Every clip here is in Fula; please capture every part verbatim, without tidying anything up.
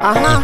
Aha.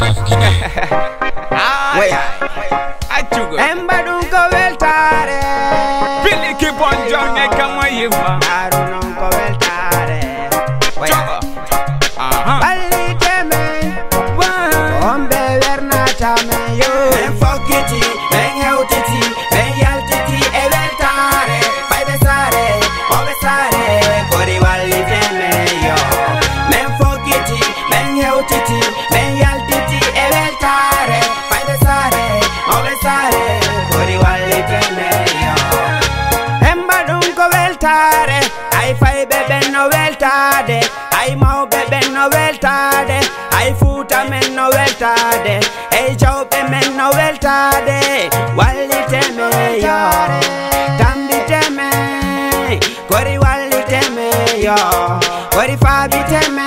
Wait. Achugo. Embadun ko weltare. Billy keep on jonge kama yimba. Arun ko weltare. Wait. Aha. Balli teme. Ombe verna tame yo. Men fokiti, men heutiti, men yaltiti e weltare. Fai besare, o besare, kori walli teme yo. Men fokiti, men heutiti, men yaltiti e weltare. Fai besare, o besare, kori walli teme yo. Embadun ko weltare, ai fai bebe no weltade, ai mau bebe no weltade, ai futa men no weltade, ai jawbe men no weltade, walli teme yo, tambi teme, kori walli teme yo, kori fabi teme,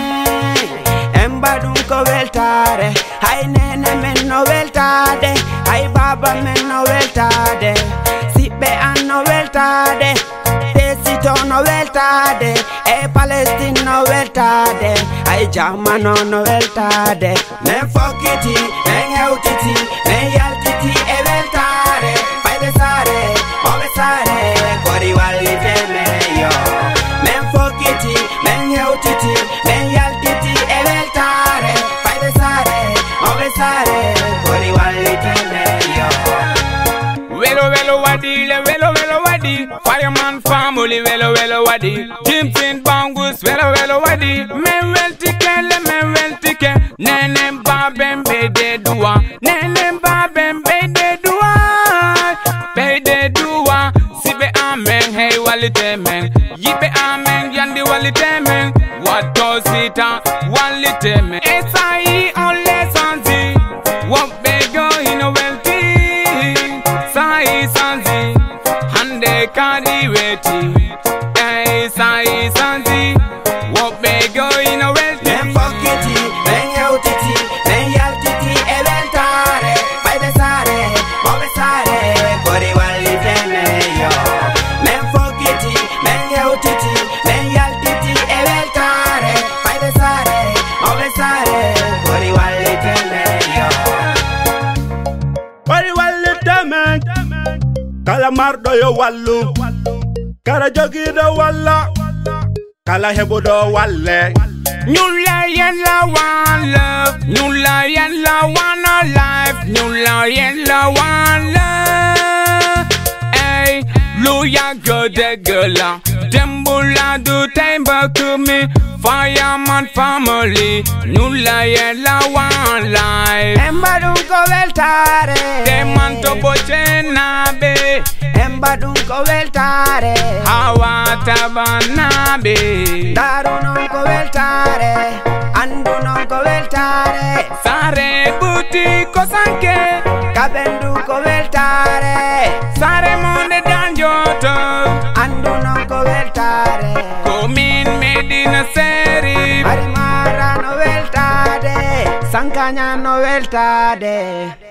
embadun ko weltare, ai nene men no weltade, ai baba men no weltade, sibe an no weltade, Pesito no weltade, e Palestine no weltade, ai Germano no weltade. Men fokiti, men heutiti, men yaltiti e weltare. Fai besare, o besare, kori walli teme yo. Men fokiti, men heutiti, men yaltiti e weltare. Fai besare, o besare, kori walli teme yo. Velo velo wadi, le velo velo wadi. Fireman family velo velo wadi. Jimpin bangus velo velo wadi. Men wel tike le men wel tike. Nene babem be de dua. Nene babem be de dua. Be de dua. Sibe amen hey walite men. Yibe amen yandi walite men. What does it a walite men? It's I only sanzi. What be go in a welti. Sai sanzi. Hande kadi weti. Hey sai sanzi. What be go in a welti. Men fokiti, men heutiti, men yaltiti e weltare. Fai besare, o besare, kori walli teme yo. Men fokiti, men heutiti, men yaltiti e weltare. Fai besare, o besare, kori walli teme yo. Kori walli teme. Kala mardo yo wallu. Kala jogido walla. Kala hebudo walle. New lion la one love. New lion la one life. New lion la one love. Hey, Luya gode gala. Dembula do temba kumi. Fireman family. New lion la one life. Embadun ko weltare. Demanto bochena be. Embadun ko weltare. Hawa tabana be. Daru non ko weltare. Andu non ko weltare. Sare buti kosanke. Kabendu ko weltare. Sare monde danjoto. Andu non ko weltare. Komin medina seri. Marimara no weltade. Sankanya no weltade.